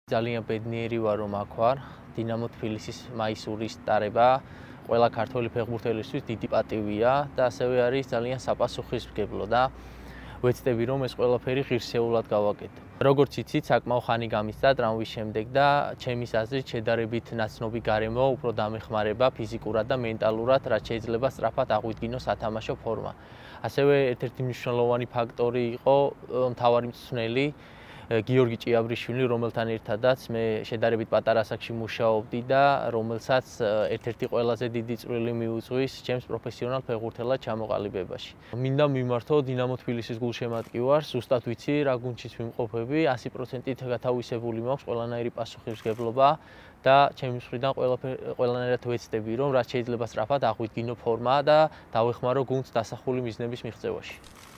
ძალიან ბედნიერი ვარ, რომ აქ ვარ. დინამო თბილისის მაისურის ტარება ყველა ქართველი ფეხბურთელისთვის დიდი პატივია და ასევე არის ძალიან საპასუხისმგებლო და ვეცდები, რომ ეს ყველაფერი ღირსეულად გავაკეთო. როგორც იცით, საკმაო ხანი გამისცა ტრამვის შემდეგ და ჩემის აზრით შედარებით ნაცნობი გარემო უფრო დამეხმარება ფიზიკურად და მენტალურად, რაც შეიძლება სწრაფად აღვიდგინოს სათამაშო ფორმა. ასევე ერთ-ერთი მნიშვნელოვანი ფაქტორი იყო მთავარი მწვრთნელი გიორგი ჭიაბრიშვილი, რომელთან ერთადაც მე შედარებით პატარა ასაკში მუშაობდი და რომელსაც ერთ-ერთი ყველაზე დიდი წვლილი მიუძღვის ჩემს პროფესიონალ ფეხბურთელად ჩამოყალიბებაში. მინდა მიმართო დინამო თბილისის გულშემატკივარს, ზუსტად ვიცი რა გუნდშიც ვიმყოფები, 100%-ით გათავისებული მაქვს ყველანაირი პასუხისმგებლობა და ჩემი მხრიდან ყველანაირად ვეცდები, რომ რაც შეიძლება სწრაფად აღვიდგინო ფორმა და დავეხმარო გუნდს დასახული მიზნების მიღწევაში.